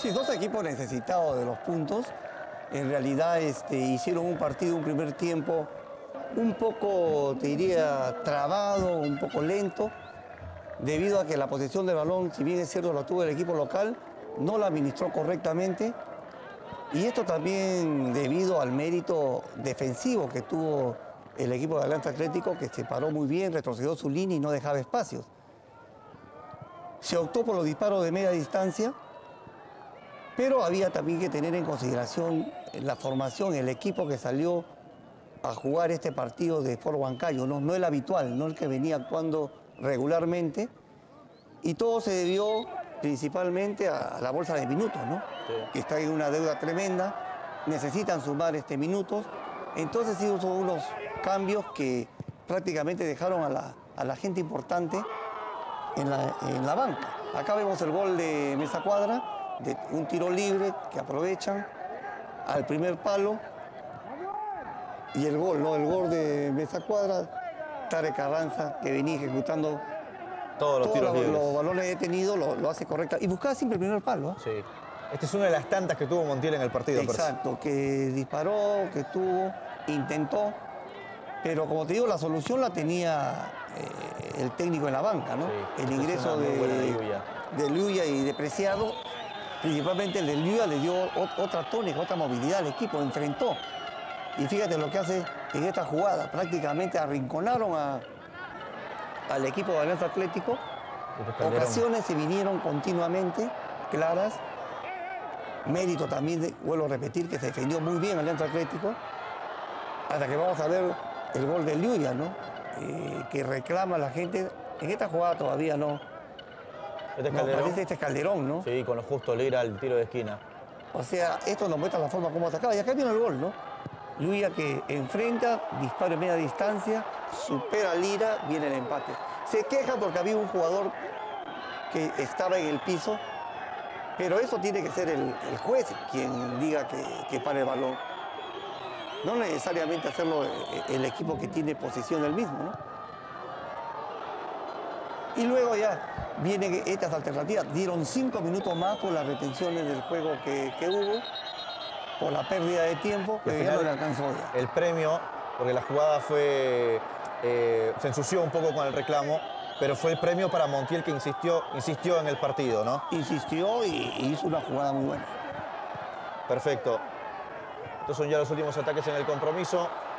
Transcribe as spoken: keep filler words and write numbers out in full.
Sí, dos equipos necesitados de los puntos. En realidad este, hicieron un partido, un primer tiempo, un poco, te diría, trabado, un poco lento, debido a que la posesión del balón, si bien es cierto la tuvo el equipo local, no la administró correctamente. Y esto también debido al mérito defensivo que tuvo el equipo de Alianza Atlético, que se paró muy bien, retrocedió su línea y no dejaba espacios. Se optó por los disparos de media distancia, pero había también que tener en consideración la formación, el equipo que salió a jugar este partido de Fort Huancayo, no, no el habitual, no el que venía actuando regularmente, y todo se debió principalmente a la bolsa de minutos, ¿no? Sí. Que está en una deuda tremenda, necesitan sumar este minutos, entonces sí hubo unos cambios que prácticamente dejaron a la, a la gente importante en la, en la banca. Acá vemos el gol de Mesa Cuadra, de un tiro libre que aprovechan al primer palo, y el gol, ¿no? El gol de Mesa Cuadra, Tarek Carranza, que venía ejecutando todos los todos tiros los, libres. los balones detenidos, lo, lo hace correcta. Y buscaba siempre el primer palo, ¿eh? Sí. Esta es una de las tantas que tuvo Montiel en el partido. Exacto, que disparó, que tuvo, intentó, pero como te digo, la solución la tenía eh, el técnico en la banca, ¿no? Sí, el ingreso de, de Luya y de Preciado, principalmente el de Luya le dio otra tónica, otra movilidad al equipo, enfrentó. Y fíjate lo que hace en esta jugada, prácticamente arrinconaron a, al equipo de Alianza Atlético. Ocasiones se vinieron continuamente, claras. Mérito también, de, vuelvo a repetir, que se defendió muy bien Alianza Atlético, hasta que vamos a ver el gol de Luya, ¿no? Eh, que reclama a la gente. En esta jugada todavía no. Este no parece este Calderón, ¿no? Sí, con lo justo le ir al tiro de esquina. O sea, esto nos muestra la forma como atacaba. Y acá viene el gol, ¿no? Luya que enfrenta, disparo en media distancia, supera a Lira, viene el empate. Se queja porque había un jugador que estaba en el piso, pero eso tiene que ser el, el juez quien diga que, que pare el balón. No necesariamente hacerlo el, el equipo que tiene posesión del mismo, ¿no? Y luego ya vienen estas alternativas. Dieron cinco minutos más por las retenciones del juego que, que hubo, por la pérdida de tiempo, que ya no le alcanzó ya. El premio, porque la jugada fue... Eh, se ensució un poco con el reclamo, pero fue el premio para Montiel, que insistió, insistió en el partido, ¿no? Insistió y, y hizo una jugada muy buena. Perfecto. Estos son ya los últimos ataques en el compromiso.